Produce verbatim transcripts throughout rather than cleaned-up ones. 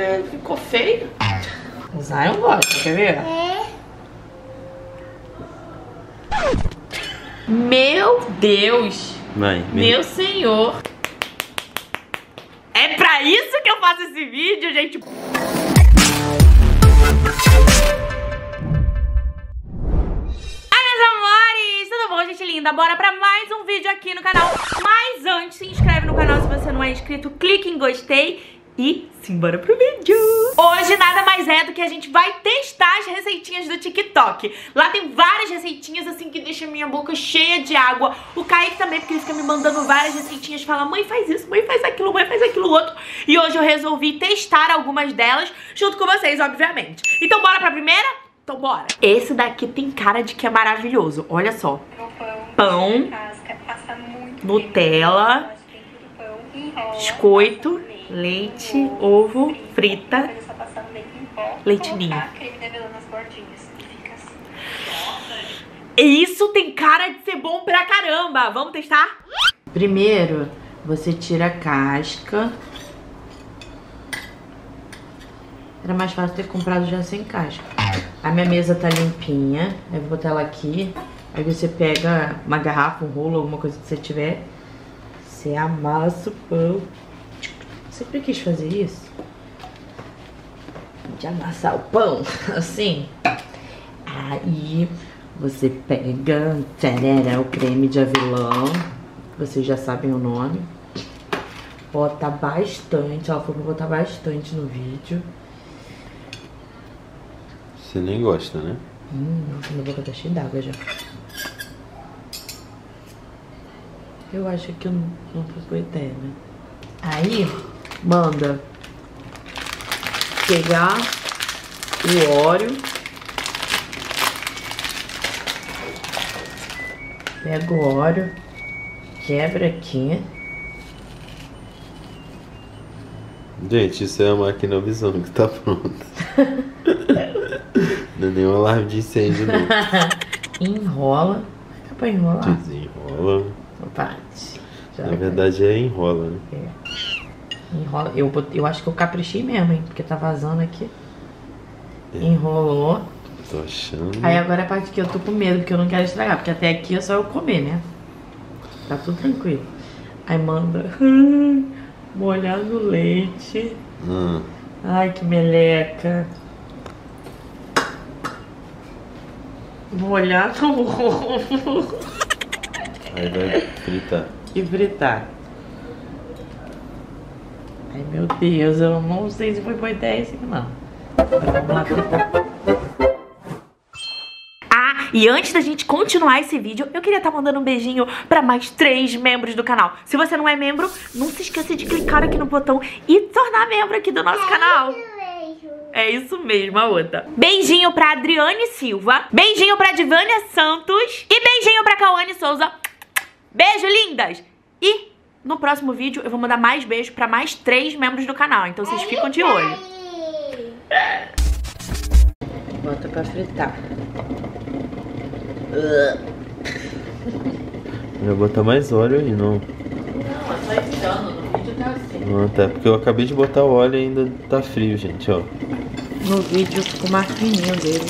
ficou feio. O Zion gosta, quer ver? É. Meu Deus. Vai, Meu senhor. É pra isso que eu faço esse vídeo, gente. Bom, gente linda, bora pra mais um vídeo aqui no canal. Mas antes, se inscreve no canal se você não é inscrito, clique em gostei e simbora pro vídeo. Hoje nada mais é do que a gente vai testar as receitinhas do TikTok. Lá tem várias receitinhas assim que deixam minha boca cheia de água. O Kaique também, porque ele fica me mandando várias receitinhas, fala: mãe faz isso, mãe faz aquilo, mãe faz aquilo outro. E hoje eu resolvi testar algumas delas junto com vocês, obviamente. Então bora pra primeira? Então bora. Esse daqui tem cara de que é maravilhoso, olha só. Pão, Nutella, biscoito, leite, ovo, frita, leite ninho. Isso tem cara de ser bom pra caramba. Vamos testar? Primeiro, você tira a casca. Era mais fácil ter comprado já sem casca. A minha mesa tá limpinha. Eu vou botar ela aqui. Aí você pega uma garrafa, um rolo, alguma coisa que você tiver. Você amassa o pão. Sempre quis fazer isso. De amassar o pão, assim. Aí você pega, tarará, o creme de avelã. Vocês já sabem o nome. Bota bastante. Ela falou pra botar bastante no vídeo. Você nem gosta, né? Hum, nossa, minha boca tá cheia d'água já. Eu acho que eu não, não foi boa ideia, né? Aí, manda pegar o óleo. Pega o óleo, quebra aqui. Gente, isso é a máquina visão que tá pronta. Não é nenhum alarme de incêndio, não. Enrola. É pra enrolar? Desenrola. Parte. Já Na verdade é enrola, né? É. Enrola. Eu, eu acho que eu caprichei mesmo, hein? Porque tá vazando aqui. É. Enrolou. Tô achando. Aí agora é a parte que eu tô com medo, porque eu não quero estragar. Porque até aqui é só eu comer, né? Tá tudo tranquilo. Aí manda molhar no leite. Hum. Ai, que meleca. Molhar no ovo. Aí vai fritar. E fritar. Ai, meu Deus, eu não sei se foi boa ideia isso aqui, não. Agora vamos lá fritar. Ah, e antes da gente continuar esse vídeo, eu queria estar mandando um beijinho pra mais três membros do canal. Se você não é membro, não se esqueça de clicar aqui no botão e tornar membro aqui do nosso canal. É isso mesmo, a outra. Beijinho pra Adriane Silva. Beijinho pra Divânia Santos. E beijinho pra Cauane Souza. Beijo, lindas! E no próximo vídeo eu vou mandar mais beijos pra mais três membros do canal. Então vocês ficam de olho. Bota pra fritar. Vai botar mais óleo aí, não? Não, é só ir tirando. No vídeo tá assim. Não, tá, porque eu acabei de botar o óleo e ainda tá frio, gente, ó. No vídeo ficou mais fininho dele.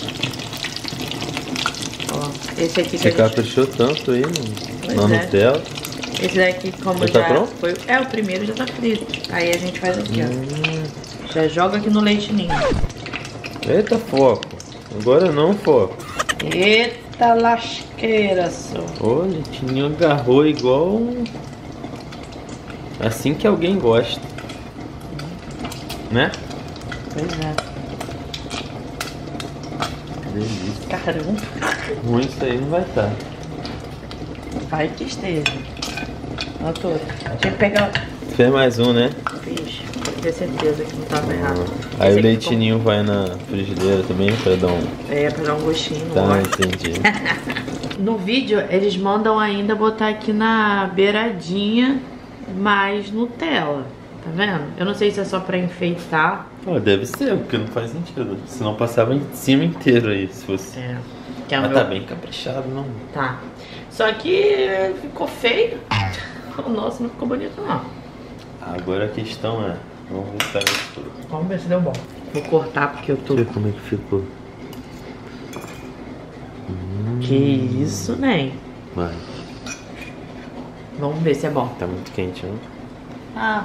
Ó, esse aqui que Você a gente... caprichou tanto aí no, na é. Nutella. Esse daqui, como já, já tá pronto? foi... É, o primeiro já tá frito. Aí a gente faz aqui, hum. ó. Já joga aqui no leite ninho. Eita, foco. Agora não, foco. Eita lasqueira, só. Ô, o leitinho agarrou igual um... assim que alguém gosta. Né? Pois é. Delícia. Caramba. Ruim isso aí não vai estar. Vai que esteja. Olha todo. Tinha que pegar... Fez mais um, né? Fiz. Pra ter certeza que não tava errado. Ah, aí Esse o aqui leitinho ficou... vai na frigideira também pra dar um... É, pra dar um gostinho. Tá, ó. entendi. No vídeo, eles mandam ainda botar aqui na beiradinha mais Nutella. Tá vendo? Eu não sei se é só pra enfeitar. Oh, deve ser, porque não faz sentido. Senão passava em cima inteiro aí, se fosse. É. Que é Mas meu... tá bem caprichado, não? Tá. Só que ficou feio. O nosso não ficou bonito, não. Agora a questão é, Vamos ver se tá gostoso. Vamos ver se deu bom. Vou cortar porque eu tô... Deixa eu ver como é que ficou. Que isso, né? Vai. Vamos ver se é bom. Tá muito quente, né? Ah.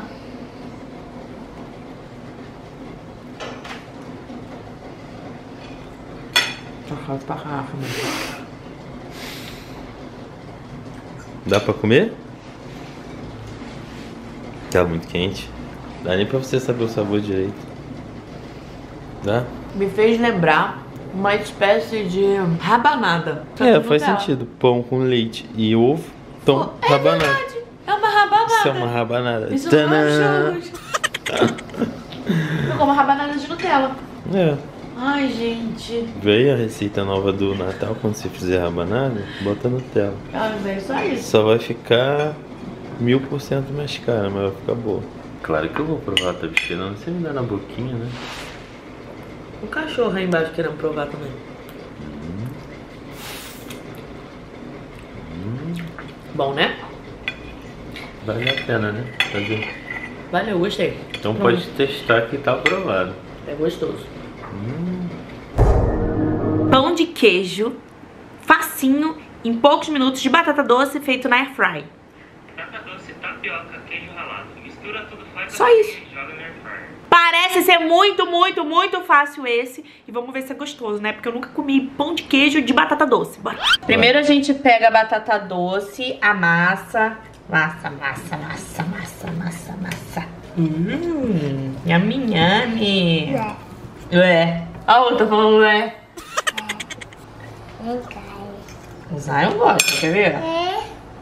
Tá quase pra caraca, mano. Dá pra comer? Tá muito quente. Dá nem pra você saber o sabor direito. Dá? Me fez lembrar uma espécie de rabanada. Só É, que faz Nutella. sentido. Pão com leite e ovo. Então, É rabanada. verdade. É uma rabanada. Isso é uma rabanada. Isso Tadã! não é um churros. Eu como rabanada de Nutella. É. Ai, gente. Veio a receita nova do Natal, quando você fizer rabanada, bota Nutella. Ah, é só isso. Só vai ficar mil por cento mais cara, mas vai ficar boa. Claro que eu vou provar, tá cheirando, você me dá na boquinha, né? O cachorro aí embaixo querendo provar também. Hum. Hum. Bom, né? Vale a pena, né? Fazer. Valeu, gostei. Então Pronto. pode testar que tá aprovado. É gostoso. Hum. Pão de queijo, facinho, em poucos minutos, de batata doce, feito na airfry. Batata doce, tapioca, queijo ralado. Mistura tudo, faz Só a isso. e joga na airfryer. Parece ser muito, muito, muito fácil esse. E vamos ver se é gostoso, né? Porque eu nunca comi pão de queijo de batata doce. Bora. Primeiro a gente pega a batata doce, amassa. Massa, massa, massa, massa, massa, massa. Hum, yummy, yummy. Ué. A outra falando ué. Não cai. O Zion gosta, quer ver? É.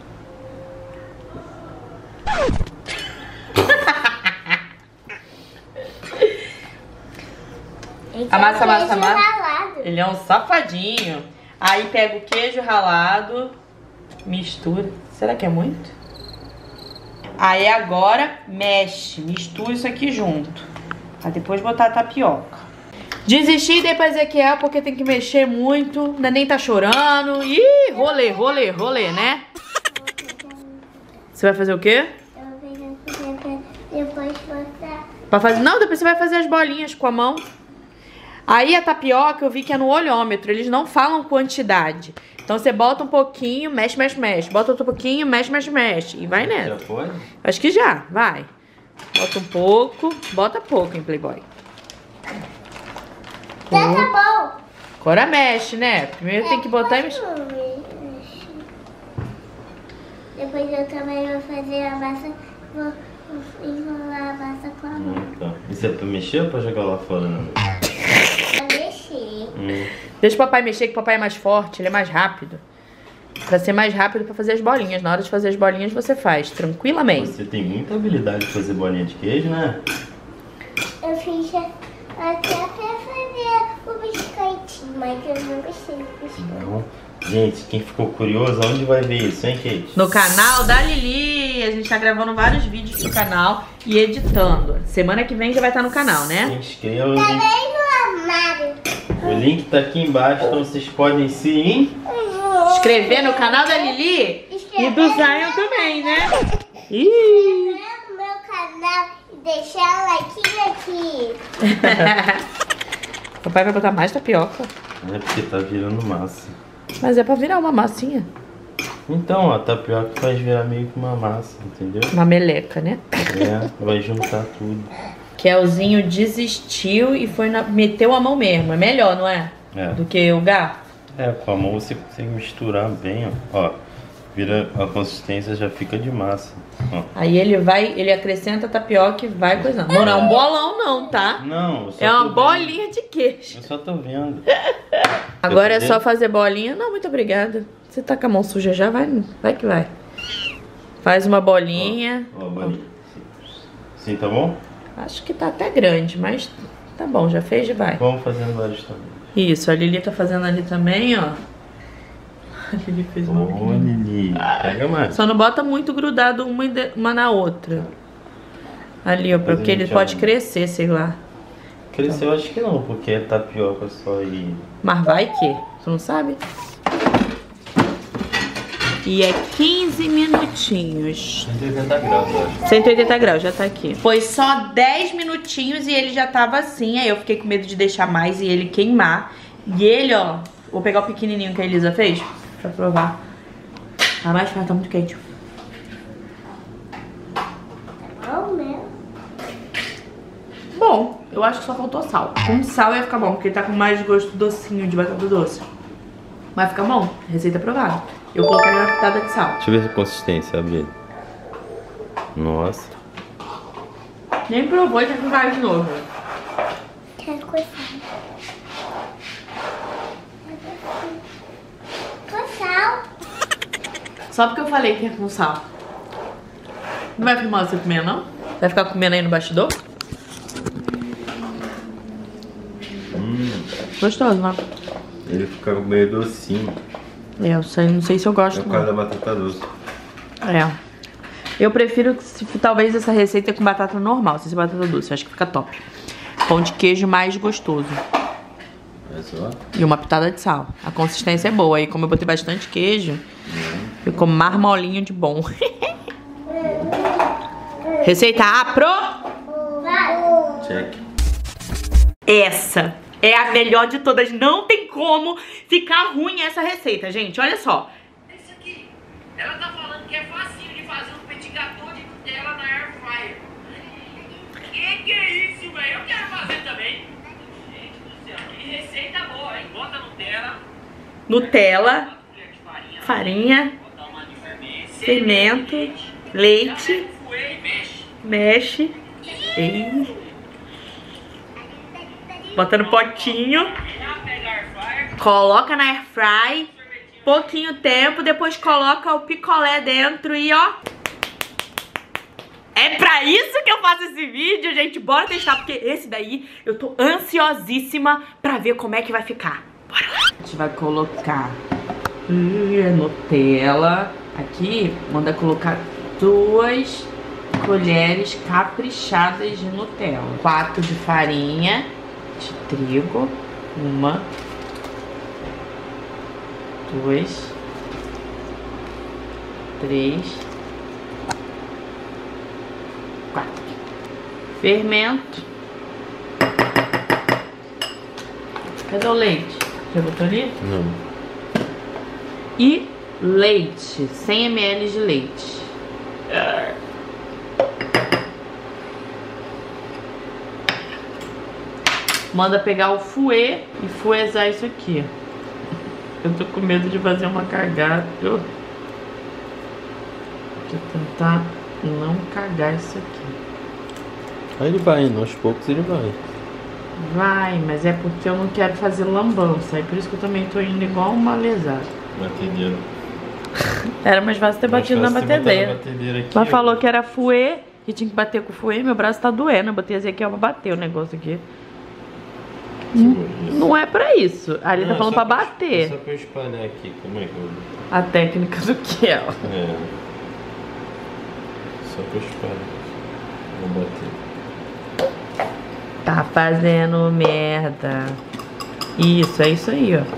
Amassa, amassa, Queijo amassa. ralado. Ele é um safadinho. Aí pega o queijo ralado, mistura. Será que é muito? Aí agora mexe, mistura isso aqui junto. Pra depois botar a tapioca. Desisti depois Ezequiel porque tem que mexer muito. O neném tá chorando. Ih, rolê, rolê, rolê, né? Você vai fazer o quê? Eu vou pegar pra depois botar. Pra fazer... Não, depois você vai fazer as bolinhas com a mão. Aí a tapioca eu vi que é no olhômetro, eles não falam quantidade. Então você bota um pouquinho, mexe, mexe, mexe. Bota outro pouquinho, mexe, mexe, mexe. E vai Já nessa. foi? Acho que já, vai. Bota um pouco, bota pouco, hein, Playboy. Já tá bom. Agora mexe, né? Primeiro tem que botar e mexer. Depois eu também vou fazer a massa. Vou, vou enrolar a massa com a mão. Hum, tá. Isso é pra mexer ou pra jogar lá fora? Não? Pra mexer. Hum. Deixa o papai mexer, que o papai é mais forte, ele é mais rápido. Pra ser mais rápido pra fazer as bolinhas. Na hora de fazer as bolinhas você faz, tranquilamente. Você tem muita habilidade de fazer bolinha de queijo, né? Eu fiz a- até pra fazer o biscoitinho, mas eu não gostei do biscoito. Não. Gente, quem ficou curioso, onde vai ver isso, hein, Kate? No canal da Lili, a gente tá gravando vários vídeos no canal e editando. Semana que vem já vai estar no canal, Se né? inscreva. O link, Também no armário. o link tá aqui embaixo, então vocês podem se in... Inscrever no canal da Lili e do Zion também, né? Ih. Inscrever no meu canal e deixar o like aqui. Papai vai botar mais tapioca. É porque tá virando massa. Mas é pra virar uma massinha. Então, ó, a tapioca faz virar meio que uma massa, entendeu? Uma meleca, né? É, vai juntar tudo. Kelzinho desistiu e foi na... meteu a mão mesmo. É melhor, não é? É. Do que o garfo. É, com a mão você consegue misturar bem, ó. Ó, vira, a consistência já fica de massa. Ó. Aí ele vai, ele acrescenta a tapioca e vai coisando. Não, não é um bolão não, tá? Não, eu só É tô uma vendo. bolinha de queijo. Eu só tô vendo. Agora é Quer só fazer? fazer bolinha. Não, muito obrigada. Você tá com a mão suja já? Vai, vai que vai. Faz uma bolinha. Ó, bolinha. Sim, tá bom? Acho que tá até grande, mas tá bom, já fez e vai. Vamos fazendo vários também. Isso, a Lili tá fazendo ali também, ó. A Lili fez uma Ô, pequenininha. Lili, pega mais. Só não bota muito grudado uma, ide- uma na outra. Ali, ó, porque ele gente, pode ó. crescer, sei lá. Cresceu, acho que não, porque é tapioca só e... Mas vai que? Tu não sabe? E é quinze minutinhos. cento e oitenta graus, eu acho. cento e oitenta graus, já tá aqui. Foi só dez minutinhos e ele já tava assim. Aí eu fiquei com medo de deixar mais e ele queimar. E ele, ó, vou pegar o pequenininho que a Elisa fez pra provar. Tá mais fácil, tá muito quente. Bom, eu acho que só faltou sal. Com sal ia ficar bom, porque tá com mais gosto docinho de batata doce. Vai ficar bom, receita aprovada. Eu coloquei uma pitada de sal. Deixa eu ver a consistência, abrir. Nossa. Nem provou e quer que vai de novo. Quero coçar. Com sal. Só porque eu falei que é com sal. Não vai filmar você comendo, não? Vai ficar comendo aí no bastidor? Hum. Gostoso, né? Ele fica meio docinho. É, eu sei, não sei se eu gosto. É por causa da batata doce. É. Eu prefiro que se, talvez essa receita com batata normal, sem ser batata doce. Eu acho que fica top. Pão de queijo mais gostoso. É só? E uma pitada de sal. A consistência é boa. E como eu botei bastante queijo, ficou marmolinho de bom. Receita apro. Check. Essa é a melhor de todas. Não tem como ficar ruim essa receita, gente. Olha só. Isso aqui, ela tá falando que é facinho de fazer um petit gâteau de Nutella na air fryer. Que que é isso, velho? Eu quero fazer também. Gente do céu, que receita boa, hein? Bota Nutella. Nutella, Bota colher de farinha. farinha, Bota uma de fermento. fermento, Já leite, pega o fouet e mexe. mexe. Ei. Bota no potinho. Já pega a air fryer. Coloca na air fry. Pouquinho tempo. Depois coloca o picolé dentro e ó. É pra isso que eu faço esse vídeo, gente. Bora testar, porque esse daí eu tô ansiosíssima pra ver como é que vai ficar. Bora lá. A gente vai colocar uh, Nutella. Aqui, manda colocar duas colheres caprichadas de Nutella. Quatro de farinha de trigo. Uma. Duas. Três. Quatro. Fermento. Cadê o leite? Já botou ali? Não. E leite. cem mililitros de leite. Manda pegar o fouet e fouetzar isso aqui. Eu tô com medo de fazer uma cagada. Vou tentar não cagar isso aqui. Aí ele vai, indo, aos poucos ele vai. Vai, mas é porque eu não quero fazer lambança. É por isso que eu também tô indo igual uma lesada. Batedeira. Era mais fácil ter batido na batedeira. Aqui, Mas ó. falou que era fouet, que tinha que bater com o fouet. Meu braço tá doendo. Eu botei Ezequiel pra bater o negócio aqui. Não é pra isso. Ali tá Não, falando só pra pra- bater. É só pra eu espalhar aqui, como é que eu... A técnica do que é. É. Só pra eu espalhar. Vou bater. Tá fazendo merda. Isso, é isso aí, ó.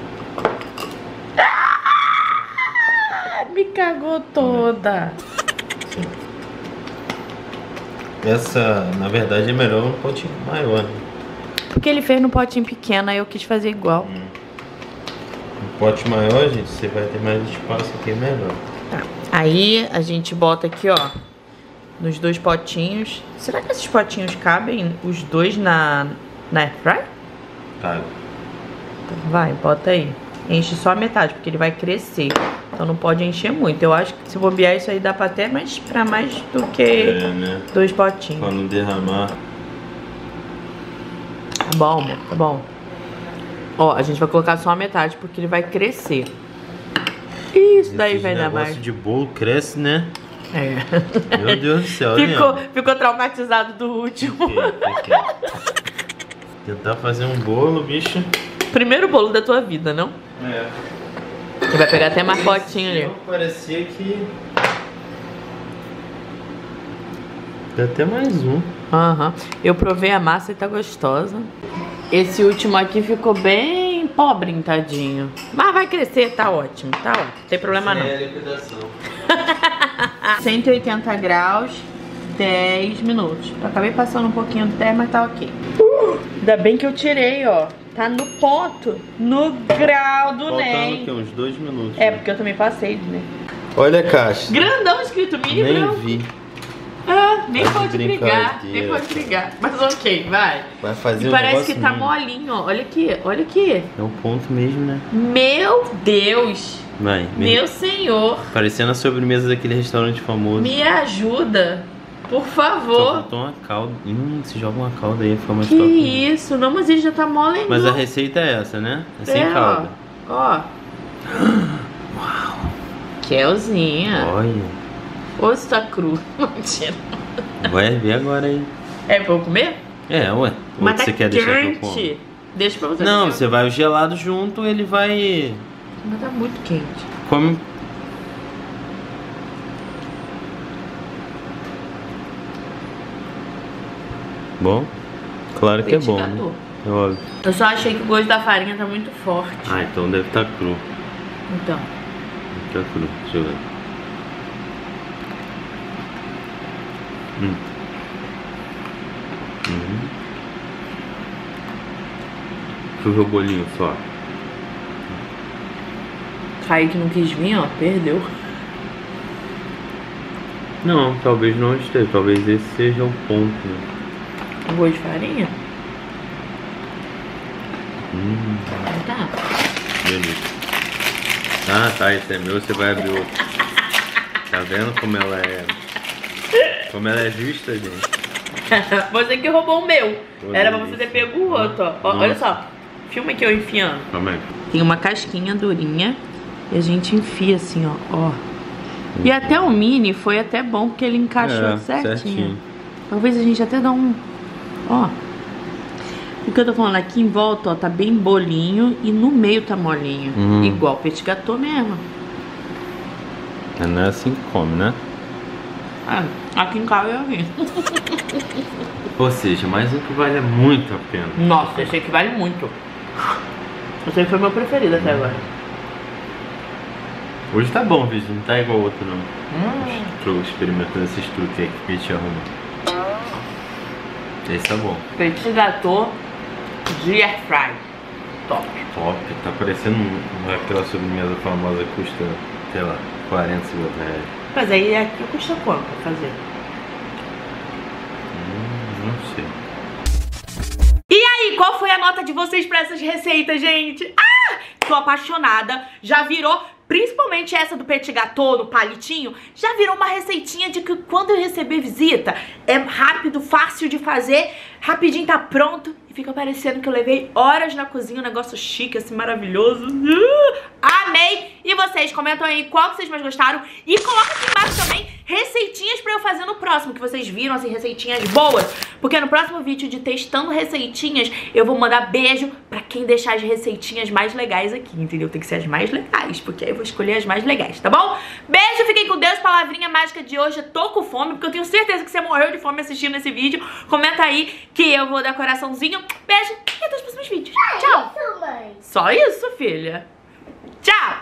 Ah, me cagou toda. Sim. Essa, na verdade, é melhor um potinho maior, né? Porque ele fez no potinho pequeno, aí eu quis fazer igual. Hum. Um pote maior, gente, você vai ter mais espaço aqui, é melhor. Tá. Aí a gente bota aqui, ó, nos dois potinhos. Será que esses potinhos cabem os dois na, na air fry? Tá. Vai, bota aí. Enche só a metade, porque ele vai crescer. Então não pode encher muito. Eu acho que se bobear isso aí dá pra até mais, pra mais do que É, né? dois potinhos. Pra não derramar. Tá bom, amor, tá bom. Ó, a gente vai colocar só a metade, porque ele vai crescer. Isso daí Esses vai dar negócio mais. de bolo cresce, né? É. Meu Deus do céu, Ficou, né? ficou traumatizado do último. Tentar fazer um bolo, bicho. Primeiro bolo da tua vida, não? É. Ele vai pegar até mais potinho ali. Parecia que... Tem até mais um. Aham. Eu provei a massa e tá gostosa. Esse último aqui ficou bem pobre, tadinho. Mas vai crescer, tá ótimo, tá ótimo. Não tem problema não. É a liquidação. cento e oitenta graus, dez minutos. Eu acabei passando um pouquinho do teste, mas tá ok. Uh, ainda bem que eu tirei, ó. Tá no ponto, no grau do Faltando Ney. o quê? Uns dois minutos. É, porque eu também passei, né? Olha a caixa. Grandão escrito mini Nem branco. vi. Ah, nem Tá de pode brigar, nem brincadeira. pode brigar. Mas ok, vai. Vai fazer E um parece negócio que tá mínimo. molinho, ó. Olha aqui, olha aqui. É um ponto mesmo, né? Meu Deus. Vai. Meu senhor. Parecendo a sobremesa daquele restaurante famoso. Me ajuda. Por Só favor. faltou uma calda. Hum, se joga uma calda aí, fica mais Que top. isso? Não, mas ele já tá molenho. Mas a receita é essa, né? É sem É, calda. Ó. Uau. Kelzinha. Olha. Ou se tá cru. Mentira. Vai ver agora aí. É pra eu comer? É, ué. Ou Mas você tá quer deixar que eu quente. como? Deixa pra você. Não, comer. você vai o gelado junto, ele vai... Mas tá muito quente. Come... Bom? Claro que é bom, né? Ventilador. É óbvio. Eu só achei que o gosto da farinha tá muito forte. Ah, então deve estar cru. Então. Tá cru, deixa eu ver. Hum. Uhum. Deixa eu ver o bolinho só. Kaique não quis vir, ó. Perdeu. Não, talvez não esteja. Talvez esse seja o ponto, né? O gosto de farinha? Hum, Tá. beleza. Ah, tá, esse é meu, você vai abrir outro. Tá vendo como ela é... Como ela é justa, gente? Você que roubou o meu. Foi Era pra isso. você ter pego o outro, ó. Ó, olha Nossa. só. Filma aqui eu enfiando. Calma aí. Tem uma casquinha durinha e a gente enfia assim, ó. ó. E até o mini foi até bom porque ele encaixou É, certinho. certinho. Talvez a gente até dá um... Ó. O que eu tô falando aqui em volta, ó, tá bem bolinho e no meio tá molinho. Uhum. Igual petit gâteau mesmo. Não é assim que come, né? Ah, aqui em casa eu vi. Ou seja, mais um que vale muito a pena. Nossa, esse aqui vale muito. Esse aqui foi meu preferido até agora. Hoje tá bom, vídeo, não tá igual o outro não. Hum. Estou experimentando esses truques aí que o Pete arruma. Esse tá bom. Petit gâteau de air fry. Top. Top, tá parecendo um- aquela sobremesa famosa que custa, sei lá, quarenta, cinquenta reais. Mas aí aqui custa quanto pra fazer? Hum, não sei. E aí, qual foi a nota de vocês pra essas receitas, gente? Ah! Tô apaixonada. Já virou, principalmente essa do petit gâteau, no palitinho, já virou uma receitinha de que quando eu receber visita, é rápido, fácil de fazer, rapidinho tá pronto. E fica parecendo que eu levei horas na cozinha, um negócio chique, assim, maravilhoso. Uh, amei! E vocês, comentam aí qual que vocês mais gostaram. E coloca aqui embaixo também receitinhas pra eu fazer no próximo, que vocês viram, assim, receitinhas boas. Porque no próximo vídeo de testando receitinhas, eu vou mandar beijo pra quem deixar as receitinhas mais legais aqui, entendeu? Tem que ser as mais legais, porque aí eu vou escolher as mais legais, tá bom? Beijo, fiquem com Deus, palavrinha mágica de hoje. Eu tô com fome, porque eu tenho certeza que você morreu de fome assistindo esse vídeo. Comenta aí que eu vou dar coraçãozinho. Beijo e até os próximos vídeos. Tchau! Isso, mãe. Só isso, filha. Tchau!